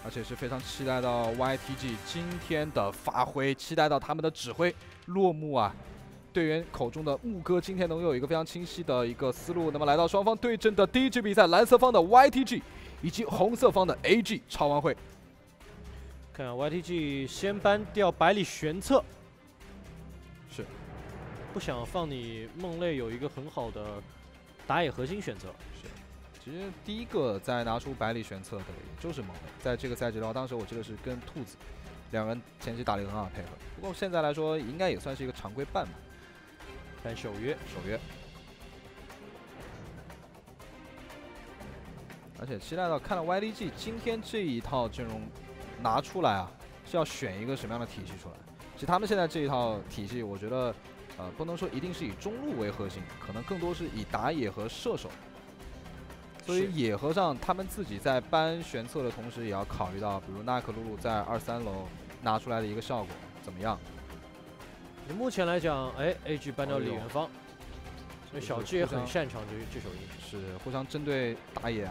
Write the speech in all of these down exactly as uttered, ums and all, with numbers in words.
而且是非常期待到 Y T G 今天的发挥，期待到他们的指挥落幕啊！队员口中的牧歌今天能有一个非常清晰的一个思路。那么来到双方对阵的第一局比赛，蓝色方的 Y T G 以及红色方的 A G 超玩会。 看看 Y T G 先搬掉百里玄策， 是不想放你梦泪有一个很好的打野核心选择。 是。 其实第一个在拿出百里玄策的也就是梦泪，在这个赛季的话，当时我记得是跟兔子两人前期打了一个很好的配合。不过现在来说，应该也算是一个常规办吧。 看守约， 守约。而且期待到看到 Y D G 今天这一套阵容拿出来啊，是要选一个什么样的体系出来？其实他们现在这一套体系，我觉得呃不能说一定是以中路为核心，可能更多是以打野和射手。 所以野和上他们自己在搬玄策的同时，也要考虑到，比如纳克露露在二三楼拿出来的一个效果怎么样？ 目前来讲，哎 ，A G 搬掉李元芳，所以小智也很擅长这这手英雄，是互相针对打野啊。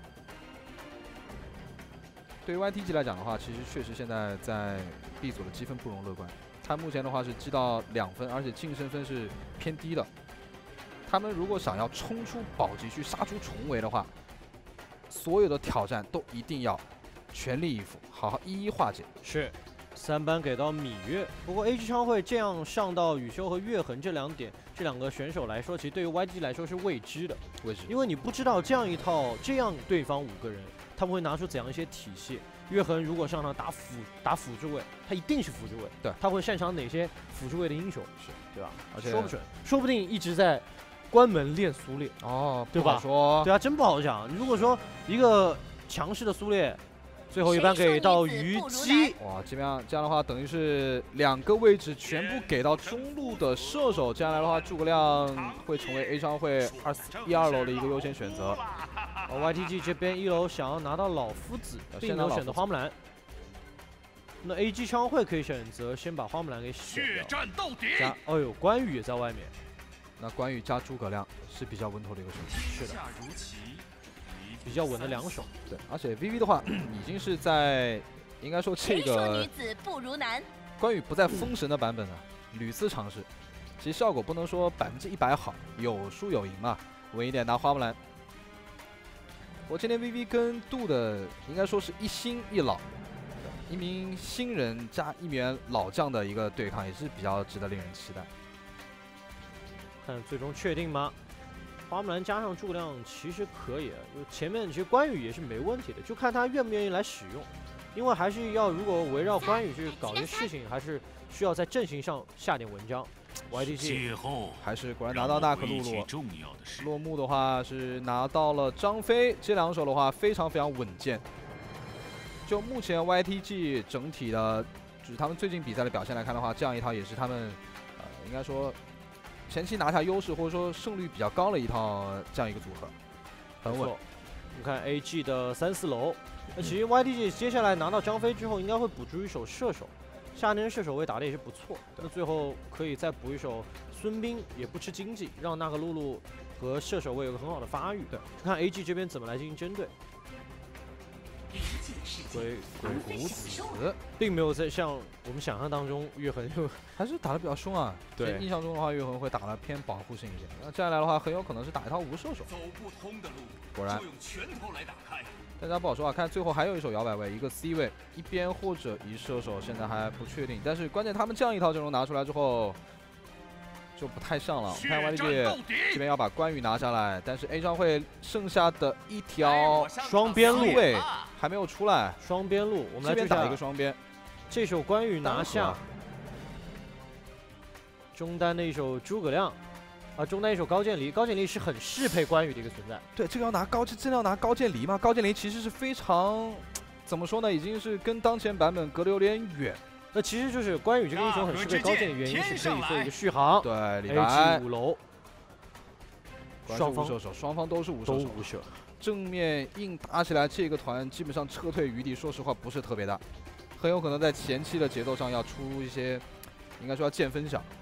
对于 Y T G 来讲的话，其实确实现在在 B 组的积分不容乐观，他目前的话是积到两分，而且净胜分是偏低的。 他们如果想要冲出保级区、杀出重围的话，所有的挑战都一定要全力以赴，好好一一化解。 是，三班给到芈月。不过 A G 昌会这样上到宇修和月痕这两点，这两个选手来说，其实对于 Y G 来说是未知的。 未知， 因为你不知道这样一套，这样对方五个人，他们会拿出怎样一些体系。月痕如果上场打辅打辅助位，他一定是辅助位。 对， 他会擅长哪些辅助位的英雄？ 是， 对吧？ 而且说不准，说不定一直在。 关门练苏烈哦， 对吧？ 说对啊，真不好讲。如果说一个强势的苏烈，最后一般给到虞姬， 哇，这样这样的话，等于是两个位置全部给到中路的射手。这样来的话，诸葛亮会成为 A 商会二一二楼的一个优先选择。 而 Y T G 这边一楼想要拿到老夫子，并没有选择花木兰。那 A G 商会可以选择先把花木兰给选掉。加，哦呦，关羽也在外面。 那关羽加诸葛亮是比较稳妥的一个选择， 是的，比较稳的两手。 对，而且 V V 的话已经是在，应该说这个女子不如男， 关羽不在封神的版本啊，屡次尝试，其实效果不能说百分之一百好，有输有赢嘛，稳一点拿花木兰。我今天 V V 跟杜的应该说是一新一老，一名新人加一名老将的一个对抗，也是比较值得令人期待。 看最终确定吗？花木兰加上诸葛亮其实可以，就前面其实关羽也是没问题的，就看他愿不愿意来使用。因为还是要如果围绕关羽去搞一些事情，还是需要在阵型上下点文章。Y T G 还是果然拿到纳克露露。落幕的话是拿到了张飞，这两手的话非常非常稳健。就目前 Y T G 整体的，就是他们最近比赛的表现来看的话，这样一套也是他们呃应该说。 前期拿下优势或者说胜率比较高的一套这样一个组合，很稳。 你看 A G 的三四楼，那其实 Y T G 接下来拿到张飞之后，应该会补出一手射手，下年射手位打的也是不错。那最后可以再补一手孙膑，也不吃经济，让那个露露和射手位有个很好的发育。对，看 A G 这边怎么来进行针对。 鬼鬼谷子并没有在像我们想象当中，月痕就还是打得比较凶啊。对，印象中的话，月痕会打得偏保护性一点。那这样来的话，很有可能是打一套无射手。走不通的路，果然。用拳头来打开。大家不好说啊，看最后还有一手摇摆位，一个 C 位，一边或者一射手，现在还不确定。但是关键他们这样一套阵容拿出来之后，就不太像了。我看 Y T G 这边要把关羽拿下来，但是 A 商会剩下的一条双边路位。 还没有出来， 双边路，我们来这边打一个双边。 这手关羽拿下，中单的一手诸葛亮，啊，中单一手高渐离，高渐离是很适配关羽的一个存在。 对，这个要拿高，真的要拿高渐离吗？高渐离其实是非常，怎么说呢，已经是跟当前版本隔得有点远。 那其实就是关羽这个英雄很适配高渐离，原因是可以做一个续航。 对，李白 A G 五楼， 双方射手，双方都是无射手。 无射。 正面硬打起来，这个团基本上撤退余地，说实话不是特别大，很有可能在前期的节奏上要出一些，应该说要见分晓。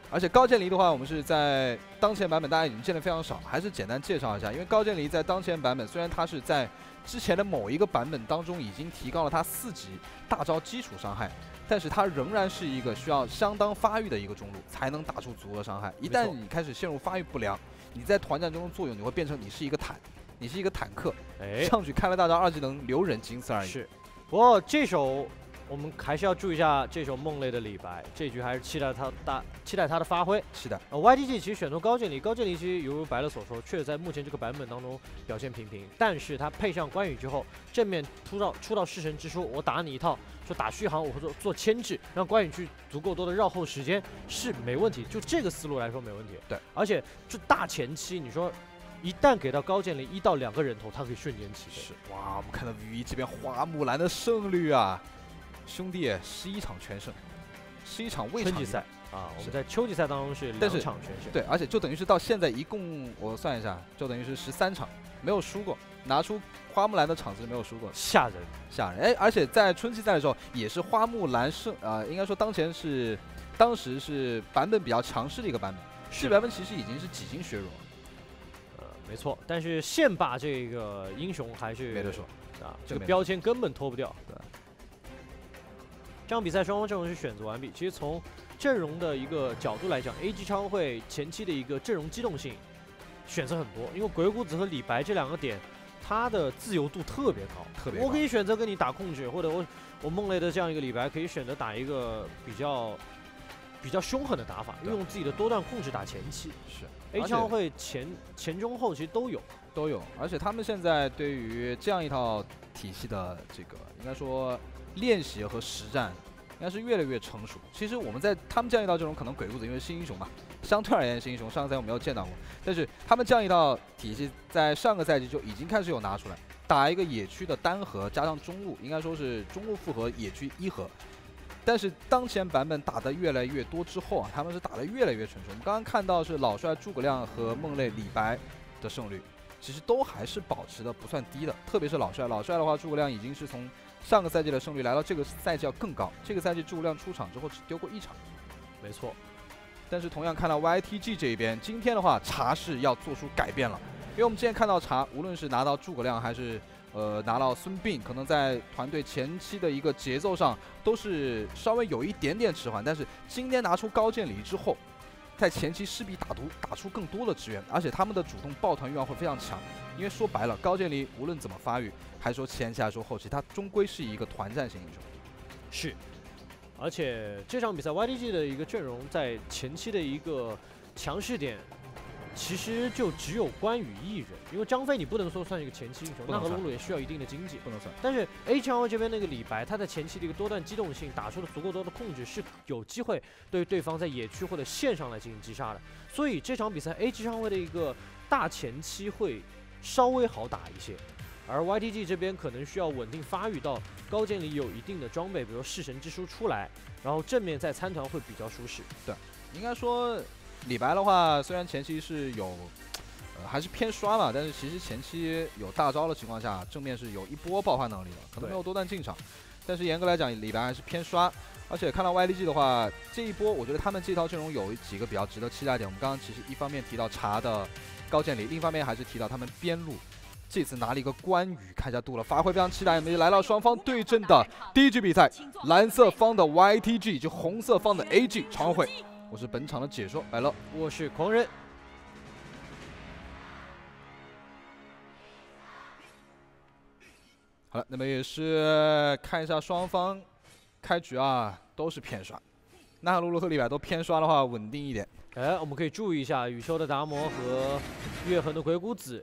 而且高渐离的话，我们是在当前版本大家已经见得非常少，还是简单介绍一下。因为高渐离在当前版本，虽然它是在之前的某一个版本当中已经提高了它四级大招基础伤害，但是它仍然是一个需要相当发育的一个中路才能打出足额伤害。一旦你开始陷入发育不良，你在团战中的作用，你会变成你是一个坦，你是一个坦克，哎、上去开了大招二技能留人，仅此而已。 是，不过这手。我们还是要注意一下这首梦类的李白，这局还是期待他大期待他的发挥。 是的， 呃 ，Y T G 其实选择高渐离，高渐离其实犹如白乐所说，确实在目前这个版本当中表现平平。但是他配上关羽之后，正面出到出到弑神之书，我打你一套，说打续航，我会做做牵制，让关羽去足够多的绕后时间是没问题。就这个思路来说没问题。 对， 而且就大前期，你说。一旦给到高渐离一到两个人头，他可以瞬间起飞。 是哇，我们看到 V 一这边花木兰的胜率啊，兄弟，十一场全胜，十一场未场春季赛啊，我们在秋季赛当中是两场全胜。 对，而且就等于是到现在一共我算一下，就等于是十三场没有输过，拿出花木兰的场次没有输过， 吓人吓人。哎，而且在春季赛的时候也是花木兰胜啊、呃，应该说当前是当时是版本比较强势的一个版本，这版本其实已经是几经削弱了。 没错，但是线霸这个英雄还是没得说啊，这个标签根本脱不掉。 对， 这场比赛双方阵容是选择完毕。其实从阵容的一个角度来讲 ，A G 昌会前期的一个阵容机动性选择很多，因为鬼谷子和李白这两个点，它的自由度特别高， 特别高。 我可以选择跟你打控制，或者我我梦雷的这样一个李白可以选择打一个比较比较凶狠的打法，运用自己的多段控制打前期。 是。 A 枪会前前中后其实都有都有，而且他们现在对于这样一套体系的这个应该说练习和实战，应该是越来越成熟。其实我们在他们这样一套阵容，可能鬼谷子因为新英雄嘛，相对而言新英雄，上个赛我没有见到过，但是他们这样一套体系在上个赛季就已经开始有拿出来，打一个野区的单核加上中路，应该说是中路复合野区一核。但是当前版本打得越来越多之后啊，他们是打得越来越成熟。我们刚刚看到是老帅诸葛亮和梦类李白的胜率，其实都还是保持的不算低的。特别是老帅，老帅的话，诸葛亮已经是从上个赛季的胜率来到这个赛季要更高。这个赛季诸葛亮出场之后只丢过一场， 没错。 但是同样看到 Y T G 这一边，今天的话茶是要做出改变了，因为我们之前看到茶，无论是拿到诸葛亮还是呃，拿到孙膑，可能在团队前期的一个节奏上都是稍微有一点点迟缓，但是今天拿出高渐离之后，在前期势必打出打出更多的支援，而且他们的主动抱团欲望会非常强。因为说白了，高渐离无论怎么发育，还说前期还说后期，他终归是一个团战型英雄。 是，而且这场比赛 Y T G 的一个阵容在前期的一个强势点。其实就只有关羽一人，因为张飞你不能说算一个前期英雄，那和露露也需要一定的经济， 不能算。 但是 A 强这边那个李白，他在前期的一个多段机动性，打出了足够多的控制，是有机会对对方在野区或者线上来进行击杀的。所以这场比赛 A 级上位的一个大前期会稍微好打一些，而 Y T G 这边可能需要稳定发育到高渐离有一定的装备，比如弑神之书出来，然后正面再参团会比较舒适。 对，应该说。李白的话，虽然前期是有，呃，还是偏刷嘛，但是其实前期有大招的情况下，正面是有一波爆发能力的，可能没有多段进场。但是严格来讲，李白还是偏刷。而且看到 Y D G 的话，这一波我觉得他们这套阵容有几个比较值得期待点。我们刚刚其实一方面提到茶的高渐离，另一方面还是提到他们边路这次拿了一个关羽开下度了，发挥非常期待。我们来到双方对阵的第一局比赛，蓝色方的 Y T G 以及红色方的 A G 常会。我是本场的解说白乐， 我是狂人。 好了，那么也是看一下双方开局啊，都是偏刷。那露露和李白都偏刷的话，稳定一点。 哎，我们可以注意一下羽秋的达摩和月痕的鬼谷子，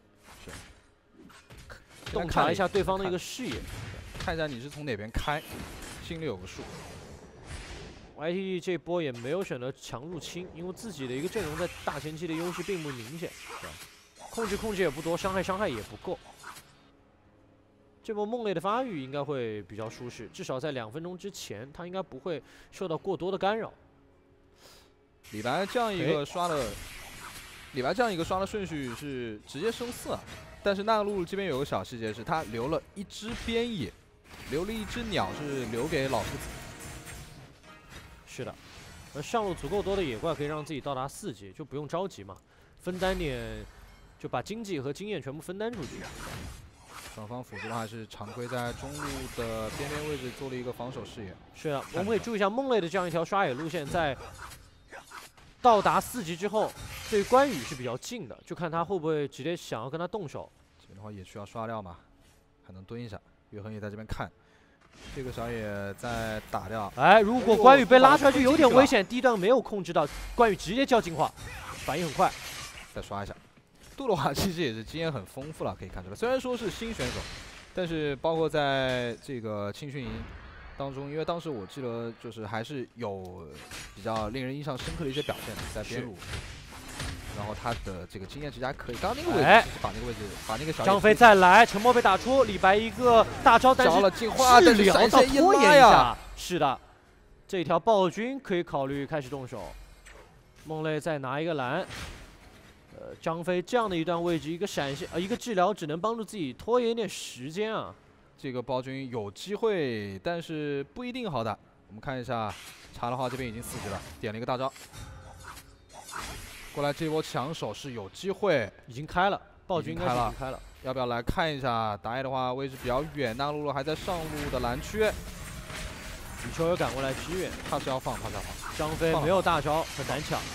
是洞察一下对方的一个视野， 看一下你是从哪边开，心里有个数。 Y T G 这波也没有选择强入侵，因为自己的一个阵容在大前期的优势并不明显，控制控制也不多，伤害伤害也不够。这波梦类的发育应该会比较舒适，至少在两分钟之前，他应该不会受到过多的干扰。 李白这样一个刷的，李白这样一个刷的顺序是直接升四啊，但是那个露露这边有个小细节是，他留了一只边野，留了一只鸟是留给老夫子。 是的， 而上路足够多的野怪可以让自己到达四级，就不用着急嘛，分担点，就把经济和经验全部分担出去。 双方辅助还是常规在中路的边边位置做了一个防守视野。 是啊，我们可以注意一下梦类的这样一条刷野路线，在到达四级之后，对关羽是比较近的，就看他会不会直接想要跟他动手。 这边的话也需要刷掉嘛，还能蹲一下。岳恒也在这边看。 这个小野在打掉， 哎，如果关羽被拉出来就有点危险，第一段没有控制到，关羽直接叫进化，反应很快。 再刷一下，杜的话其实也是经验很丰富了，可以看出来。虽然说是新选手，但是包括在这个青训营当中，因为当时我记得就是还是有比较令人印象深刻的一些表现，在边路。 然后他的这个经验值还可以，刚刚那个位置哎， 把那个位置把那个小张飞再来，沉默被打出，李白一个大招，但是了进化，但是闪现一拖延拉呀， 是的，这条暴君可以考虑开始动手。梦泪再拿一个蓝，呃，张飞这样的一段位置，一个闪现，呃，一个治疗只能帮助自己拖延一点时间啊。 这个暴君有机会，但是不一定好打。我们看一下，查的话这边已经四级了，点了一个大招。 过来这波抢手是有机会， 已经开了，暴君应该是已经开了。 要不要来看一下？打野的话位置比较远，那露露还在上路的蓝区。 羽球也赶过来支援， 他是要放，他是要放。 张飞没有大招，很难抢。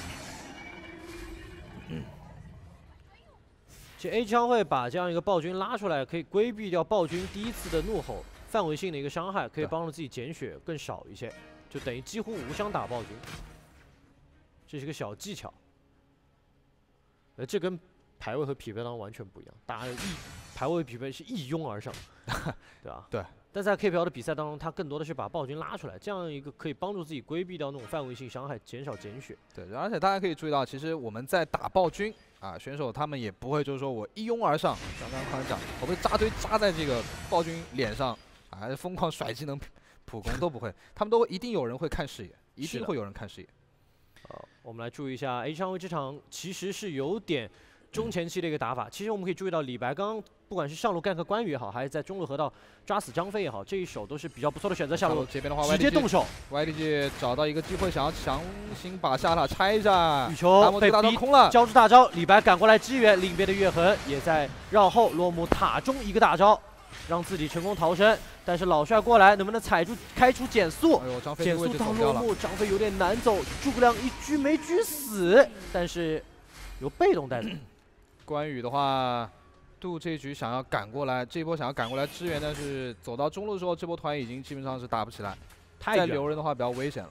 嗯。 其实 A 枪会把这样一个暴君拉出来，可以规避掉暴君第一次的怒吼范围性的一个伤害，可以帮助自己减血更少一些，就等于几乎无伤打暴君。这是个小技巧。 呃，这跟排位和匹配当中完全不一样，大家一排位匹配是一拥而上，对吧？ 对。 但在 K P L 的比赛当中，他更多的是把暴君拉出来，这样一个可以帮助自己规避掉那种范围性伤害，减少减血。 对，而且大家可以注意到，其实我们在打暴君啊，选手他们也不会就是说我一拥而上，像刚刚讲，我被扎堆扎在这个暴君脸上，啊，疯狂甩技能、普攻都不会，他们都一定有人会看视野，一定会有人看视野。 呃，我们来注意一下 A 上位这场其实是有点中前期的一个打法。其实我们可以注意到李白刚刚不管是上路干克关羽也好，还是在中路河道抓死张飞也好，这一手都是比较不错的选择。下路这边的话， 直接动手 ，Y D G 找到一个机会，想要强行把下塔拆一下。 羽球被逼空了， 交出大招，李白赶过来支援，另一边的岳恒也在绕后，落幕塔中一个大招。 让自己成功逃生，但是老帅过来能不能踩住开出减速？ 哎呦，张飞减速到落幕，张飞有点难走，诸葛亮一狙没狙死，但是由被动带走。 关羽的话，杜这局想要赶过来，这一波想要赶过来支援，但是走到中路的时候，这波团已经基本上是打不起来，再留人的话比较危险了。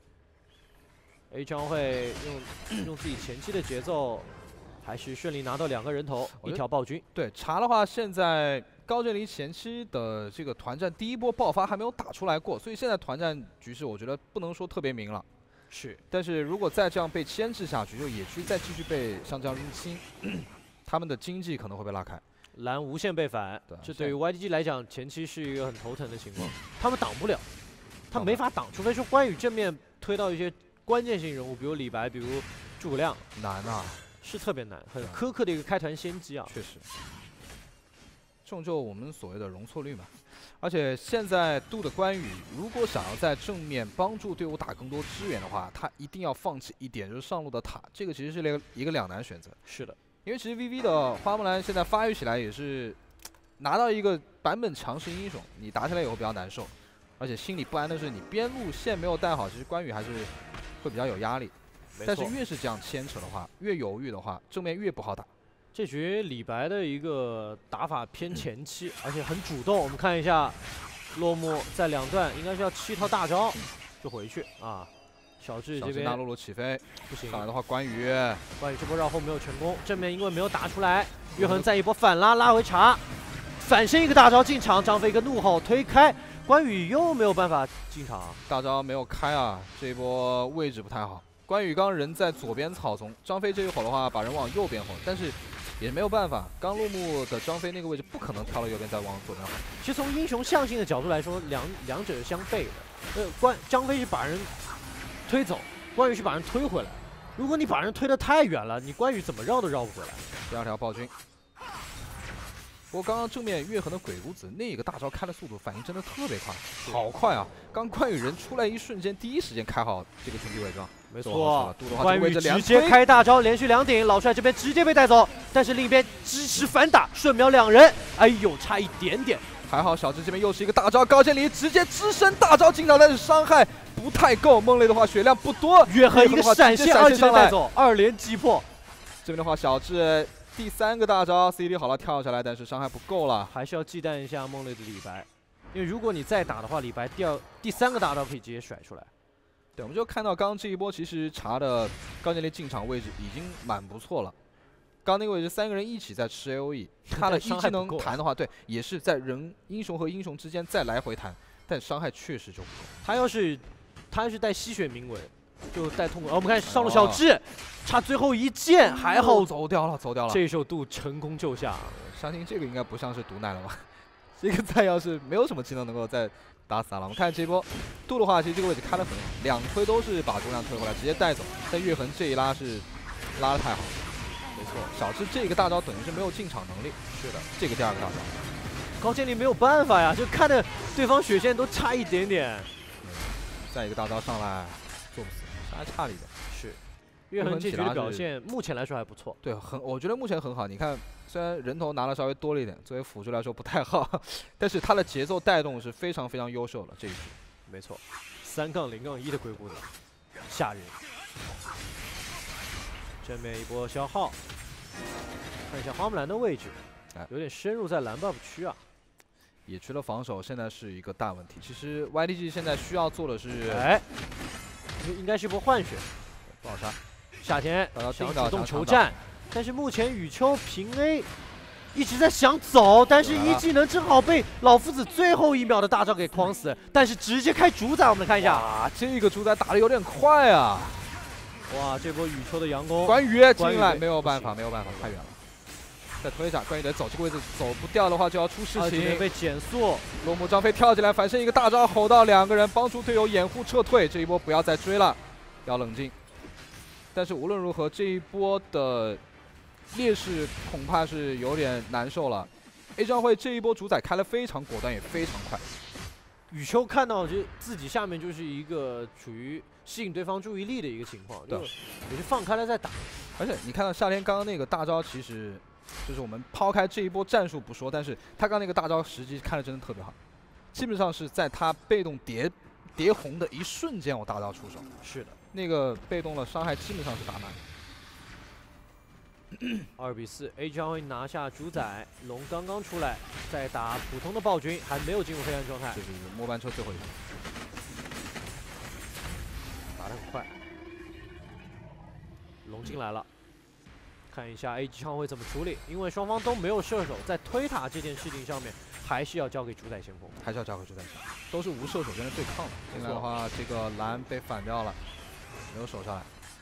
A 将会用用自己前期的节奏，还是顺利拿到两个人头，一条暴君。 对，查的话现在。 高渐离前期的这个团战第一波爆发还没有打出来过，所以现在团战局势我觉得不能说特别明了。 是， 但是如果再这样被牵制下去，就野区再继续被上将入侵，他们的经济可能会被拉开。 蓝无限被反，对这对于 Y D G 来讲前期是一个很头疼的情况，他们挡不了，他没法挡，除非说关羽正面推到一些关键性人物，比如李白，比如诸葛亮， 难啊， 是特别难，很苛刻的一个开团先机啊。 确实。 这种就我们所谓的容错率嘛，而且现在杜的关羽如果想要在正面帮助队伍打更多支援的话，他一定要放弃一点，就是上路的塔，这个其实是一个一个两难选择。 是的， 因为其实 V V 的花木兰现在发育起来也是拿到一个版本强势英雄，你打起来以后比较难受，而且心里不安的是你边路线没有带好，其实关羽还是会比较有压力。但是越是这样牵扯的话，越犹豫的话，正面越不好打。 这局李白的一个打法偏前期，而且很主动。我们看一下，落幕在两段应该是要吃一套大招就回去啊。小智这边大露露起飞不行， 上来的话关羽， 关羽这波绕后没有成功，正面因为没有打出来，岳恒再一波反拉拉回茶，反身一个大招进场，张飞一个怒吼推开，关羽又没有办法进场， 大招没有开啊，这一波位置不太好。关羽刚人在左边草丛，张飞这一会儿的话把人往右边吼，但是。 也没有办法，刚落幕的张飞那个位置不可能跳到右边再往左边跑。 其实从英雄象性的角度来说，两两者是相悖的。呃，关张飞是把人推走，关羽是把人推回来。如果你把人推得太远了，你关羽怎么绕都绕不回来。 第二条暴君。不过刚刚正面岳恒的鬼谷子那个大招开的速度反应真的特别快，好快啊！刚关羽人出来一瞬间，第一时间开好这个群体伪装， 没错， 关羽直接开大招，连续两顶，老帅这边直接被带走，但是另一边支持反打，瞬秒两人，哎呦，差一点点。 还好小智这边又是一个大招，高渐离直接只身大招进场，但是伤害不太够。梦雷的话血量不多， 月痕一个闪现，二技能带走，二连击破。 这边的话，小智第三个大招 C D 好了跳下来，但是伤害不够了， 还是要忌惮一下梦雷的李白，因为如果你再打的话，李白第二第三个大招可以直接甩出来。 对，我们就看到刚刚这一波，其实查的高渐离进场位置已经蛮不错了。刚那个位置三个人一起在吃 A O E， 他的一技能弹的话，对，也是在人英雄和英雄之间再来回弹，但伤害确实就不够。 他要是他要是带吸血铭文，就带痛苦。哦，我们看上路小智，哎、差最后一剑，还好走掉了，走掉了。 这一手度成功救下。 相信这个应该不像是毒奶了吧？这个再要是没有什么技能能够再打死他了。我们看这一波度的话，其实这个位置开得很好，两推都是把重量推回来，直接带走。但月痕这一拉是拉得太好了。没错，小智这个大招等于是没有进场能力。是的，这个第二个大招， 高渐离没有办法呀，就看着对方血线都差一点点。 嗯、再一个大招上来，做不死，还差了一点。 是，月痕这局的表现目前来说还不错。 对，很，我觉得目前很好。你看，虽然人头拿的稍微多了一点，作为辅助来说不太好，但是他的节奏带动是非常非常优秀的这一局。 没错，三杠零杠一的鬼谷子，吓人。正面一波消耗，看一下花木兰的位置，有点深入在蓝 buff 区啊。 野区的防守现在是一个大问题。其实 Y D G 现在需要做的是， 哎，应该是一波换血， 不好杀。 夏天想主动求战，但是目前羽秋平 A 一直在想走，但是一技能正好被老夫子最后一秒的大招给框死，但是直接开主宰，我们看一下， 啊，这个主宰打的有点快啊。 哇，这波羽秋的佯攻， 关羽进来没有办法，没有办法，太远了。再推一下，关羽得走这个位置，走不掉的话就要出事情。 被减速， 落木张飞跳起来，反身一个大招，吼到两个人，帮助队友掩护撤退。这一波不要再追了，要冷静。但是无论如何，这一波的劣势恐怕是有点难受了。A 张会这一波主宰开得非常果断，也非常快。 羽秋看到就自己下面就是一个处于吸引对方注意力的一个情况，对，也是放开了再打。 而且你看到夏天刚刚那个大招，其实就是我们抛开这一波战术不说，但是他刚那个大招时机看得真的特别好，基本上是在他被动叠叠红的一瞬间，我大招出手。 是的， 那个被动的伤害基本上是打满。 二比四 ，A 将会拿下主宰。龙刚刚出来，在打普通的暴君，还没有进入黑暗状态。 这是末班车最后一个， 打得很快。龙进来了，看一下 A 将会怎么处理，因为双方都没有射手，在推塔这件事情上面，还是要交给主宰先锋， 还是要交给主宰先锋，都是无射手间的对抗的。进来的话，这个蓝被反掉了，没有守下来。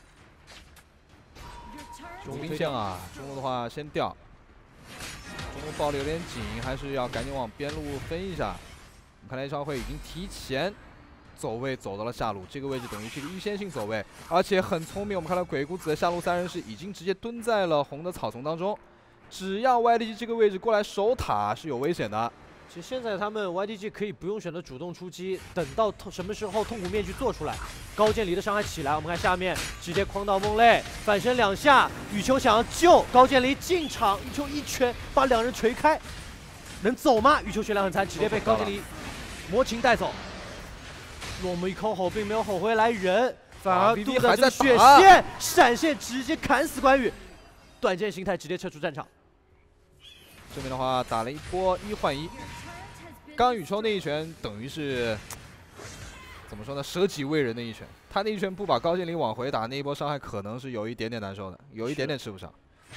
中兵线啊，中路的话先掉，中路抱的有点紧，还是要赶紧往边路分一下。我们看来张会已经提前走位走到了下路，这个位置等于是一个预先性走位，而且很聪明。我们看到鬼谷子的下路三人是已经直接蹲在了红的草丛当中，只要 Y D G 这个位置过来守塔是有危险的。 其实现在他们 Y D G 可以不用选择主动出击，等到什么时候痛苦面具做出来，高渐离的伤害起来，我们看下面直接框到梦泪，反身两下，羽秋想要救高渐离进场，羽秋一拳把两人锤开，能走吗？羽秋血量很残，直接被高渐离魔琴带走。落木一口吼并没有吼回来人，反而杜的这个血线闪现直接砍死关羽，短剑形态直接撤出战场。 这边的话打了一波一换一，刚羽秋那一拳等于是怎么说呢？舍己为人的一拳，他那一拳不把高渐离往回打，那一波伤害可能是有一点点难受的，有一点点吃不上。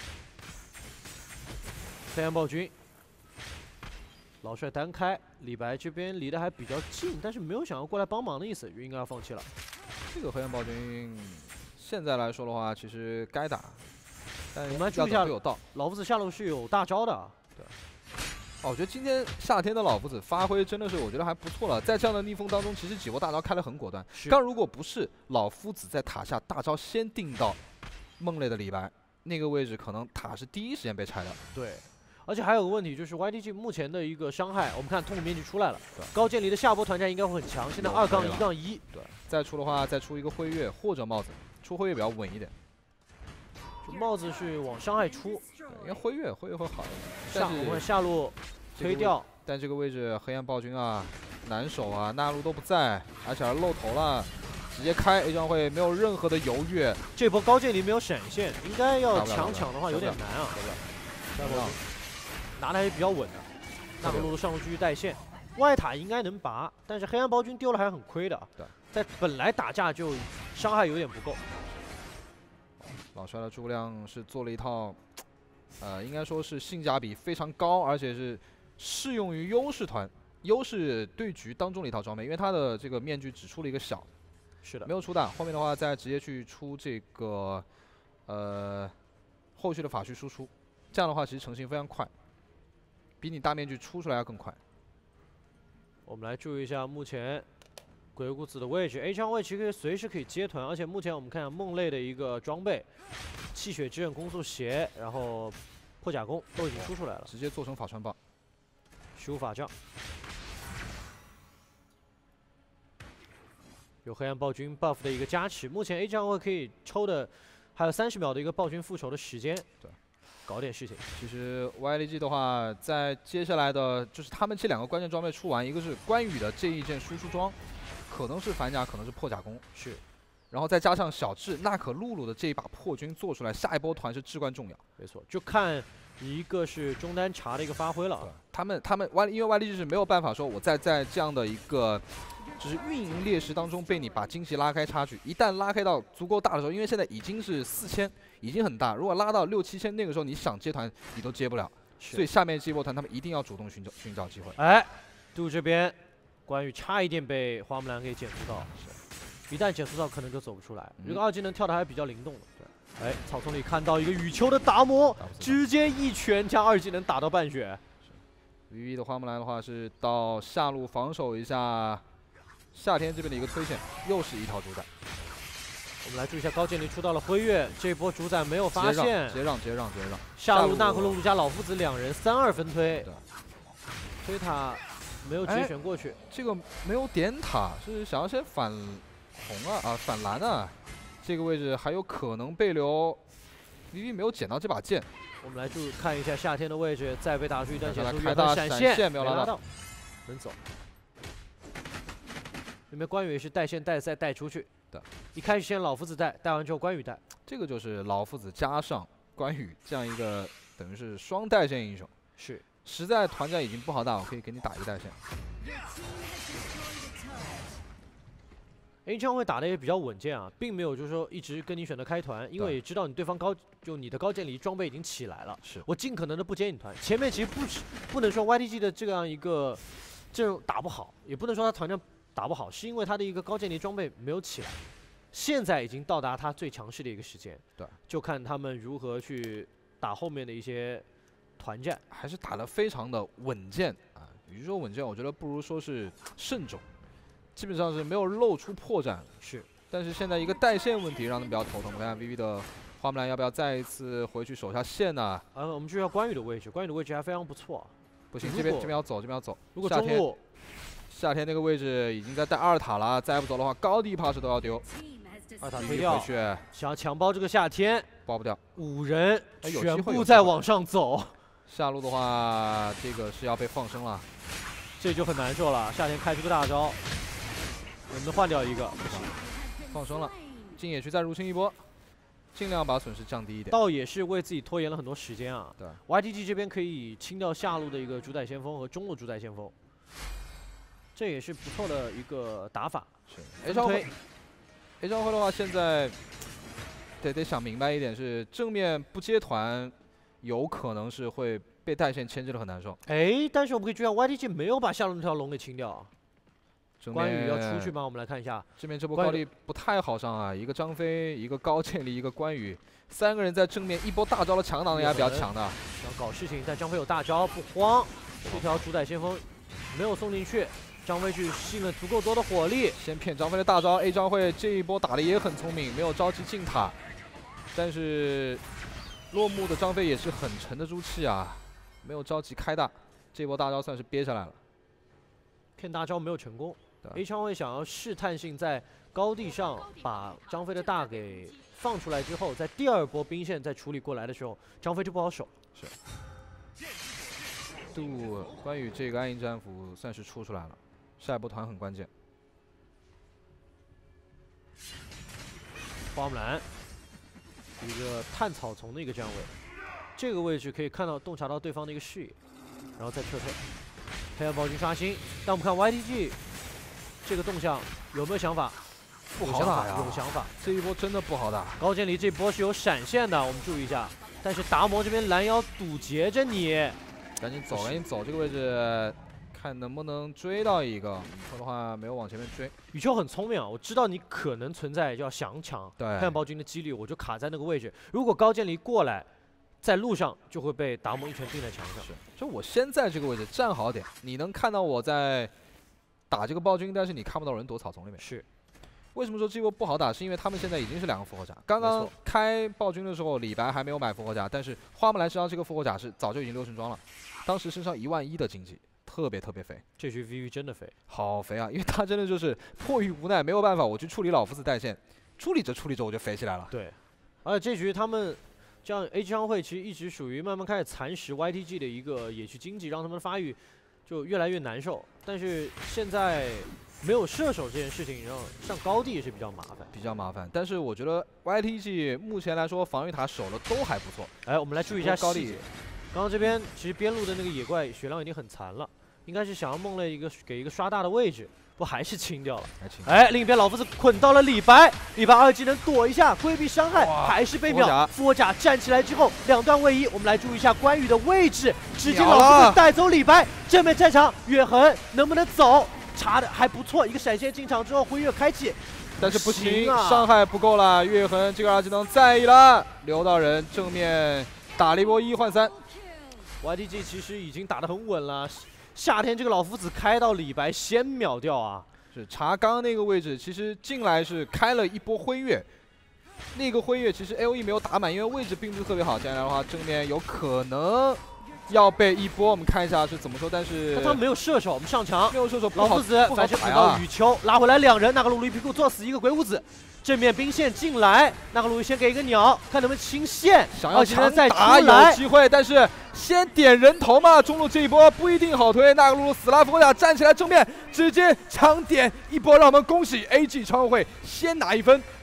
黑暗暴君，老帅单开，李白这边离得还比较近，但是没有想要过来帮忙的意思，就应该要放弃了。 这个黑暗暴君现在来说的话，其实该打，但我们来注意一下， 有到老夫子下路是有大招的。对， 哦，我觉得今天夏天的老夫子发挥真的是我觉得还不错了，在这样的逆风当中，其实几波大招开得很果断。刚如果不是老夫子在塔下大招先定到梦类的李白那个位置，可能塔是第一时间被拆掉。 对。而且还有个问题，就是 Y D G 目前的一个伤害，我们看痛苦面具出来了，高渐离的下波团战应该会很强，现在二杠一杠一， 对，再出的话再出一个辉月或者帽子， 出辉月比较稳一点。 帽子是往伤害出， 应该辉月辉月会好一点。 下我们下路推掉， 但这个位置黑暗暴君啊、难守啊、纳路都不在，而且还露头了。 直接开 A 将会没有任何的犹豫， 这波高渐离没有闪现，应该要强抢的话有点难啊。 对吧？ 拿的还是比较稳的，纳克路的上路继续带线，外塔应该能拔，但是黑暗暴君丢了还是很亏的。 对， 在本来打架就伤害有点不够。 老帅的诸葛亮是做了一套，呃，应该说是性价比非常高，而且是适用于优势团、优势对局当中的一套装备，因为他的这个面具只出了一个小。 是的， 没有出大，后面的话再直接去出这个，呃，后续的法须输出，这样的话其实成型非常快，比你大面具出出来要更快。 我们来注意一下目前鬼谷子的位置 ，A 枪位其实随时可以接团，而且目前我们看梦类的一个装备，气血之刃攻速鞋，然后破甲弓都已经出出来了， 直接做成法穿棒， 虚无法杖。 有黑暗暴君 buff 的一个加持，目前 A 将会可以抽的还有三十秒的一个暴君复仇的时间， 对， 搞点事情。 其实 Y D G 的话，在接下来的就是他们这两个关键装备出完，一个是关羽的这一件输出装，可能是反甲，可能是破甲弓， 是， 然后再加上小智娜可露露的这一把破军做出来，下一波团是至关重要。 没错，就看一个是中单茶的一个发挥了。 他们他们 Y 因为 Y D G 是没有办法说我在在这样的一个。 只是运营劣势当中被你把惊奇拉开差距，一旦拉开到足够大的时候，因为现在已经是四千，已经很大。如果拉到六七千，那个时候你想接团你都接不了，所以下面这波团他们一定要主动寻找寻找机会。 哎，杜这边关羽差一点被花木兰给减速到，一旦减速到可能就走不出来。这个二技能跳的还是比较灵动的。对，哎，草丛里看到一个羽丘的达摩，直接一拳将二技能打到半血。 V V 的花木兰的话是到下路防守一下。 夏天这边的一个推线，又是一套主宰。 我们来注意一下高渐离出到了辉月，这波主宰没有发现， 直接让，直接让，直接让。 下路纳克露露加老夫子两人三二分推，推塔没有节选过去、 哎，这个没有点塔，是想要先反红啊啊反蓝啊，这个位置还有可能被留 ，V V 没有捡到这把剑。 我们来注看一下夏天的位置，再被打出一段减速， 开大闪现没有拉到， 能走。 那边关羽也是带线带再带出去的， 一开始先老夫子带，带完之后关羽带， 这个就是老夫子加上关羽这样一个等于是双带线英雄。 是， 实在团战已经不好打，我可以给你打一个带线。 A 枪会打的也比较稳健啊，并没有就是说一直跟你选择开团，因为也知道你对方高，就你的高渐离装备已经起来了， 是我尽可能的不接你团。前面其实不不能说 Y T G 的这样一个阵容打不好，也不能说他团战。 打不好是因为他的一个高渐离装备没有起来，现在已经到达他最强势的一个时间。 对， 就看他们如何去打后面的一些团战， 还是打得非常的稳健啊。与其说稳健，我觉得不如说是慎重，基本上是没有露出破绽。 是， 但是现在一个带线问题让他们比较头疼。我看 V V 的花木兰要不要再一次回去守下线呢？ 啊，我们注意下关羽的位置，关羽的位置还非常不错。 不行，这边这边要走，这边要走。 如果中路。 夏天那个位置已经在带二塔了，再不走的话，高地怕是都要丢。 二塔推掉，想要强包这个夏天， 包不掉。 五人哎、 全部在往上走。 下路的话，这个是要被放生了， 这就很难受了。夏天开出个大招，能不能换掉一个？ 放生了，进野区再入侵一波，尽量把损失降低一点。 倒也是为自己拖延了很多时间啊。 对 ，Y T G 这边可以清掉下路的一个主宰先锋和中路主宰先锋。 这也是不错的一个打法。 是 A 召回 ，A 召回的话，现在得得想明白一点是，正面不接团，有可能是会被带线牵制的很难受。 哎，但是我们可以注意到 Y T G 没有把下路那条龙给清掉。关羽要出去吗？我们来看一下， 这边这波高地不太好上啊，一个张飞，一个高渐离，一个关羽，三个人在正面一波大招的强挡力还比较强的。 想搞事情，但张飞有大招，不慌，这条主宰先锋没有送进去。 张飞去吸了足够多的火力， 先骗张飞的大招。A 张会这一波打的也很聪明，没有着急进塔，但是落幕的张飞也是很沉得住气啊，没有着急开大，这波大招算是憋下来了。 骗大招没有成功， A 昌会想要试探性在高地上把张飞的大给放出来之后，在第二波兵线再处理过来的时候，张飞就不好守。 是。度关羽这个暗影战斧算是出出来了，下一波团很关键。 花木兰，一个探草丛的一个站位，这个位置可以看到洞察到对方的一个视野，然后再撤退，配合暴君刷新。但我们看 Y T G 这个动向有没有想法？ 不好打呀， 有想法。 这一波真的不好打。 高渐离这波是有闪现的，我们注意一下。但是达摩这边拦腰堵截着你， 赶紧走，赶紧走，这个位置看能不能追到一个。雨秋的话没有往前面追。 雨秋很聪明啊，我知道你可能存在要想抢太阳暴君的几率，我就卡在那个位置。如果高渐离过来，在路上就会被达摩一拳钉在墙上。 是，就我先在这个位置站好点，你能看到我在打这个暴君，但是你看不到人躲草丛里面。 是。 为什么说这波不好打？是因为他们现在已经是两个复活甲。刚刚开暴君的时候，李白还没有买复活甲，但是花木兰身上这个复活甲是早就已经六神装了，当时身上一万一的经济，特别特别肥。 这局 V V 真的肥， 好肥啊！因为他真的就是迫于无奈，没有办法，我去处理老夫子带线，处理着处理着我就肥起来了。 对，而且这局他们这样 A 商会其实一直属于慢慢开始蚕食 Y T G 的一个野区经济，让他们发育就越来越难受。但是现在没有射手这件事情，然后上高地是比较麻烦， 比较麻烦。但是我觉得 Y T G 目前来说防御塔守的都还不错。 哎，我们来注意一下高地。 刚刚这边其实边路的那个野怪血量已经很残了，应该是想要梦了一个给一个刷大的位置，不还是清掉了？哎，另一边老夫子捆到了李白，李白二技能躲一下，规避伤害，还是被秒。复活甲站起来之后，两段位移，我们来注意一下关羽的位置，直接老夫子带走李白，正面战场，岳恒能不能走？查的还不错，一个闪现进场之后辉跃开启， 但是不行，啊、伤害不够了。岳恒这个二技能在意了，刘道人正面打了一波一换三。 Y T G 其实已经打得很稳了，夏天这个老夫子开到李白先秒掉啊！ 是查刚那个位置，其实进来是开了一波辉跃，那个辉跃其实 A O E 没有打满，因为位置并不是特别好。接下来的话，正面有可能要被一波，我们看一下是怎么说。但是他们没有射手，我们上墙， 没有射手， 老夫子反身到羽丘，拉回来两人，那个鲁鲁皮库做死一个鬼谷子，正面兵线进来，那个鲁先给一个鸟，看能不能清线， 想要强再打有机会，但是先点人头嘛，中路这一波不一定好推。那个鲁鲁死了，复活甲站起来正面直接强点一波，让我们恭喜 A G 超会先拿一分。